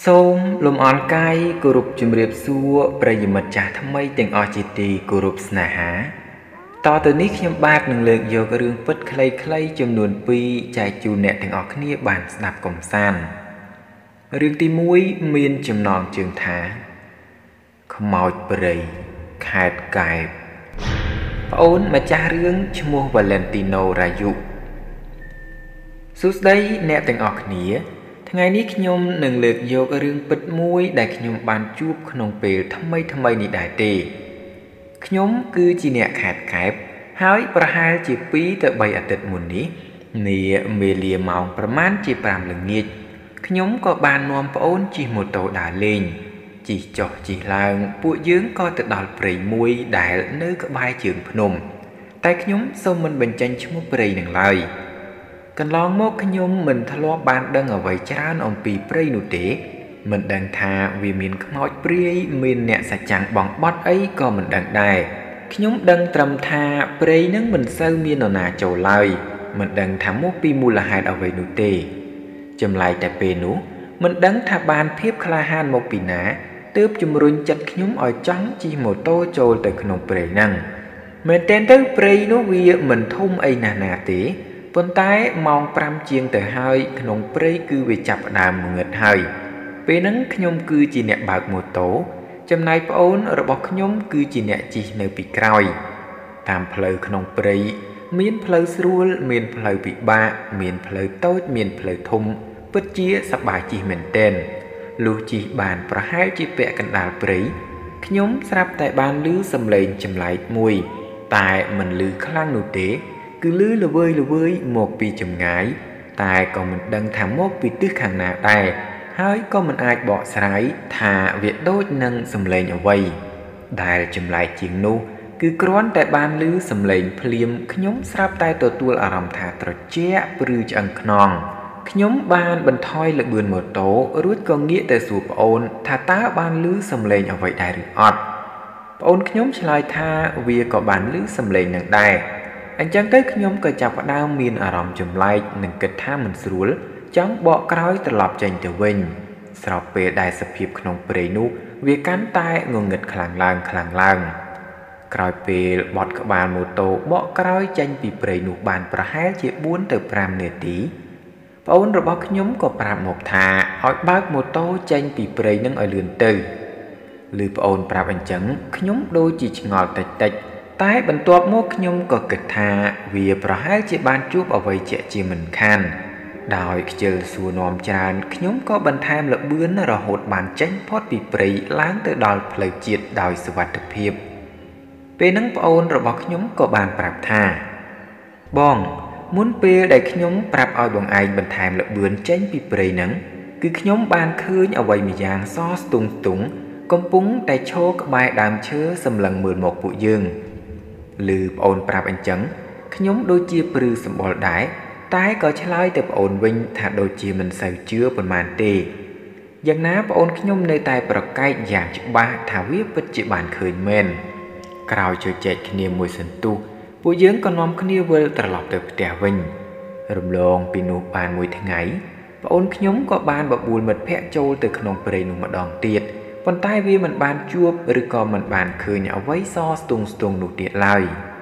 សូមលំអរកាយគោរពជំរាបសួរប្រិយមិត្តចាស់ថ្មីទាំងអស់ជាទីគោរពស្នេហាតទៅនេះខ្ញុំបាទនឹងលើកយករឿងពិតខ្លីៗចំនួន2ចែកជូនអ្នកទាំងអស់គ្នាបានស្ដាប់កំសាន្តរឿងទី1មានចំណងជើងថាខ្មោចព្រៃខេត្តកែបប្អូនម្ចាស់រឿងឈ្មោះ Valentino Rayu សួស្តីអ្នកទាំងអស់គ្នាថ្ងៃនេះខ្ញុំនឹងលើកយករឿងពិតមួយដែលខ្ញុំបានជួបក្នុងពេលថ្មីនេះដែរទេខ្ញុំគឺជាអ្នកខេត្តកែបហើយប្រហែលជា2ទៅ3អាទិត្យមុននេះនាវេលាម៉ោងប្រមាណជា5ល្ងាចខ្ញុំក៏បាននាំប្អូនជិះម៉ូតូដើរលេងជិះចុះជិះឡើងពួកយើងក៏ទៅដល់ព្រៃមួយដែលនៅក្បែរជើងភ្នំតែខ្ញុំសូមមិនបញ្ចេញឈ្មោះព្រៃនឹងឡើយកន្លងមកខ្ញុំមិនធ្លាប់បានដឹងអ្វីច្រើនអំពីព្រៃនោះទេមិនដឹងថាវាមានខ្មោចព្រាយមានអ្នកសច្ចាំងបងបត់អីក៏មិនដឹងដែរខ្ញុំដឹងត្រឹមថាព្រៃនឹងមិនសូវមាននរណាចូលឡើយមិនដឹងថាមកពីមូលហេតុអ្វីនោះទេចម្លែកតែពេលនោះមិនដឹងថាបានភាពក្លាហានមកពីណាទើបជំរុញចិត្តខ្ញុំឲ្យចង់ជិះម៉ូតូចូលទៅក្នុងព្រៃហ្នឹងមែនទែនទៅព្រៃនោះវាមិនធំអីណាស់ណាទេប៉ុន្តែម៉ោង5ជាងទៅហើយក្នុងព្រៃគឺវាចាប់ផ្ដើមងឹតហើយពេលហ្នឹងខ្ញុំគឺជាអ្នកបើកម៉ូតូចំណែកប្អូនរបស់ខ្ញុំគឺជាអ្នកជិះនៅពីក្រោយតាមផ្លូវក្នុងព្រៃមានផ្លូវស្រួលមានផ្លូវពិបាកមានផ្លូវតូចមានផ្លូវធំពិតជាសប្បាយជិះមែនទែនលុះជិះបានប្រហែលជាពាក់កណ្ដាលព្រៃខ្ញុំស្រាប់តែបានឮសំឡេងចម្លែកមួយតែមិនឮខ្លាំងនោះទេគឺឮល្វើយមកពីចម្ងាយតែក៏មិនដឹងថាមកពីទិសខាងណាដែរហើយក៏មិនអាចបកស្រាយថាវាដូចនឹងសំឡេងអ្វីដែលចម្លែកជាងនោះគឺគ្រាន់តែបានឮសំឡេងភ្លាមខ្ញុំស្រាប់តែទទួលអារម្មណ៍ថាត្រជាក់ព្រឺឆ្អឹងខ្នងខ្ញុំបានបន្ថយល្បឿនម៉ូតូរួចក៏ងាកទៅសួរប្អូនថាតើបានឮសំឡេងអ្វីដែរឬអត់ប្អូនខ្ញុំឆ្លើយថាវាក៏បានឮសំឡេងនឹងដែរអញ្ចឹងទៅខ្ញុំក៏ចាប់ផ្ដើមមានអារម្មណ៍ចម្លែកនិងគិតថាមិនស្រួលចង់បកក្រោយត្រឡប់ចេញទៅវិញស្របពេលដែលសភាពក្នុងព្រៃនោះវាកាន់តែងងឹតខ្លាំងឡើងក្រោយពេលបត់ក្បាលម៉ូតូបកក្រោយចេញពីព្រៃនោះបានប្រហែលជា4ទៅ5នាទីប្អូនរបស់ខ្ញុំក៏ប្រាប់មកថាឲ្យបើកម៉ូតូចេញពីព្រៃនឹងឲ្យលឿនទៅឮប្អូនប្រាប់អញ្ចឹងខ្ញុំដូចជាឆ្ងល់តិចតែបន្ទាប់មកខ្ញុំក៏គិតថាវាប្រហែលជាបានជួបអ្វីជាមិនខានដោយខ្ជិលសួរនាំច្រើនខ្ញុំក៏បន្ថែមល្បឿនរហូតបានចេញផុតពីព្រៃឡើងទៅដល់ផ្លូវជាតិដោយសុវត្ថិភាពពេលហ្នឹងប្អូនរបស់ខ្ញុំក៏បានប្រាប់ថាបងមុនពេលដែលខ្ញុំប្រាប់ឲ្យបងឯងបន្ថែមល្បឿនចេញពីព្រៃហ្នឹងគឺខ្ញុំបានឃើញអ្វីម្យ៉ាងសស្ទង់កំពុងតែឈរក្បែរដើមឈើសម្លឹងមើលមកពួកយើងឮប្អូនប្រាប់អញ្ចឹងខ្ញុំដូចជាព្រឺសម្បុរដែរតែក៏ឆ្លើយទៅប្អូនវិញថាដូចជាមិនសូវជឿប៉ុន្មានទេយ៉ាងណាប្អូនខ្ញុំនៅតែប្រកែកយ៉ាងច្បាស់ថាវាពិតជាបានឃើញមែនក្រោយជជែកគ្នាមួយសន្ទុះពួកយើងក៏នាំគ្នាវិលត្រឡប់ទៅផ្ទះវិញរំលងពីនោះបានមួយថ្ងៃប្អូនខ្ញុំក៏បានបបួលមិត្តភ័ក្តិចូលទៅក្នុងព្រៃនោះម្ដងទៀតប៉ុន្តែវាមិនបានជួបឬក៏មិនបានឃើញអ្វីសស្ទង់នោះទៀតឡើយ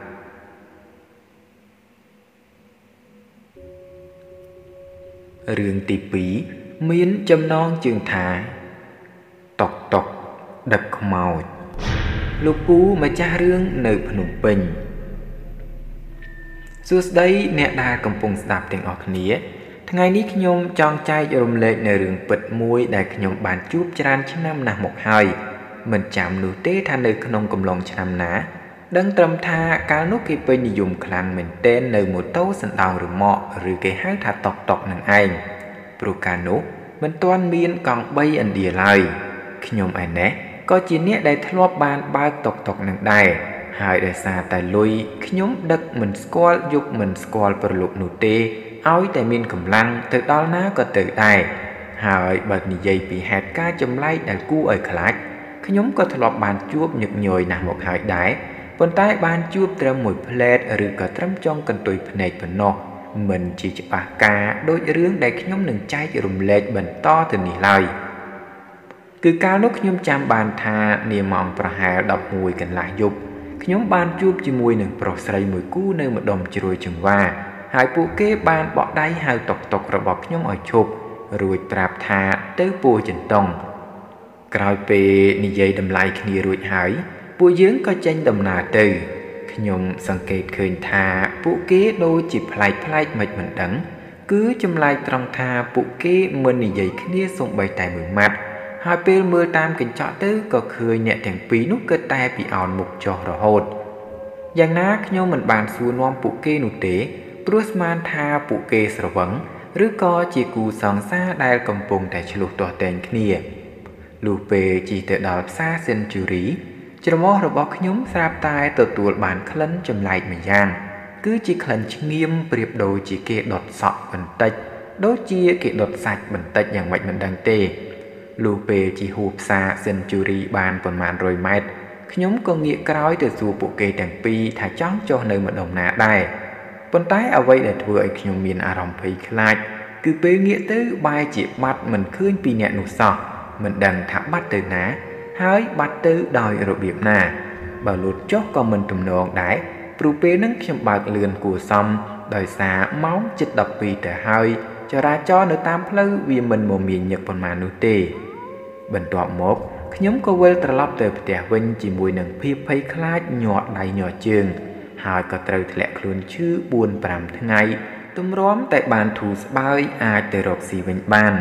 រឿងទី2មានចំណងជើងថាតុកដឹកខ្មោចលោកពូម្ចាស់រឿងនៅភ្នំពេញសួស្តីអ្នកដែលកំពុងស្ដាប់ទាំងអស់គ្នាថ្ងៃនេះខ្ញុំចង់ចែករំលែកនៅរឿងពិតមួយដែលខ្ញុំបានជួបច្រើនឆ្នាំណាស់មកហើយមិនចាំនោះទេថានៅក្នុងកំឡុងឆ្នាំណាដឹងត្រឹមថាកាលនោះគេពេញនិយមខ្លាំងមែនទែននៅម៉ូតូសណ្ដោងរមាក់ឬគេហៅថាតុកនឹងឯងព្រោះកាលនោះមិនទាន់មានកង់3ឥណ្ឌាឡើយខ្ញុំឯណេះក៏ជាអ្នកដែលធ្លាប់បានបើកតុកនឹងដែរហើយដោយសារតែលុយខ្ញុំដឹកមិនស្គាល់យុគមិនស្គាល់ប្រលប់នោះទេឲ្យតែមានកម្លាំងទៅដល់ណាក៏ទៅដែរហើយបើនិយាយពីហេតុការណ៍ចម្លែកដែលគួរឲ្យខ្លាចខ្ញុំក៏ធ្លាប់បានជួបញឹកញយណាស់មកហើយដែរប៉ុន្តែបានជួបត្រឹមមួយផ្លែតឬក៏ត្រឹមចុងកន្ទុយភ្នែកប៉ុណ្ណោះមិនជាច្បាស់ការដូចរឿងដែលខ្ញុំនឹងចែករំលែកបន្តទៅនេះឡើយគឺកាលនោះខ្ញុំចាំបានថានាម៉ោងប្រហែល11កន្លះយប់ខ្ញុំបានជួបជាមួយនឹងប្រុសស្រីមួយគូនៅម្ដុំជ្រោយចង្វាហើយពួកគេបានបក់ដៃហៅតុករបស់ខ្ញុំឲ្យឈប់រួចប្រាប់ថាទៅពួរចិនតុងក្រោយពេលនិយាយតម្លៃគ្នារួចហើយពួកយើងក៏ចេញដំណើរទៅខ្ញុំសង្កេតឃើញថាពួកគេដូចជាប្លែកមិនដឹងគឺចម្លែកត្រង់ថាពួកគេមិននិយាយគ្នាសូម្បីតែមួយម៉ាត់ហើយពេលមើលតាមកញ្ចក់ទៅក៏ឃើញអ្នកទាំងពីរនោះគិតតែពីអោនមុខចុះរហូតយ៉ាងណាខ្ញុំមិនបានសួរនាំពួកគេនោះទេព្រោះស្មានថាពួកគេស្រវឹងឬក៏ជាគូសង្សារដែលកំពុងតែឆ្លោះទាស់ទែងគ្នាលុះពេលជិះទៅដល់ផ្សារ Century ច្រមុះរបស់ខ្ញុំស្រាប់តែទទួលបានក្លិនចម្លែកម្យ៉ាងគឺជាក្លិនឆ្ងៀមប្រៀបដូចជាគេដុតសក់បន្តិចដូចជាគេដុតសាច់បន្តិចយ៉ាងម៉េចមិនដឹងទេលុះពេលជិះហួសផ្សារ Century បានប្រមាណ100ម៉ែត្រខ្ញុំក៏ងាកក្រោយទៅសួរពួកគេទាំងពីរថាចង់ចុះនៅម្ដុំណាដែរប៉ុន្តែអ្វីដែលធ្វើឲ្យខ្ញុំមានអារម្មណ៍ភ័យខ្លាចគឺពេលងាកទៅបែរជាបាត់មិនឃើញពីអ្នកនោះសោះមិនដឹងថាបាត់ទៅណាហើយបាត់ទៅដោយរបៀបណាបើលូតចុះក៏មិនទំនងដែរព្រោះពេលហ្នឹងខ្ញុំបើកលឿនគួរសមដោយសារម៉ោងជិត12ទៅហើយចរាចរណ៍នៅតាមផ្លូវវាមិនមមាញឹកប៉ុន្មាននោះទេបន្ទាប់មកខ្ញុំក៏វិលត្រឡប់ទៅផ្ទះវិញជាមួយនឹងភាពភ័យខ្លាចញាត់ដៃញាត់ជើងហើយក៏ត្រូវធ្លាក់ខ្លួនឈឺ 4-5 ថ្ងៃទម្រាំតែបានធូរស្បើយអាចទៅរកស៊ីវិញបាន